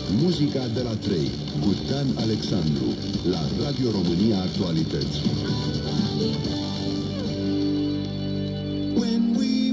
Muzica de la 3 cu Dan Alexandru la Radio România Actualități. When we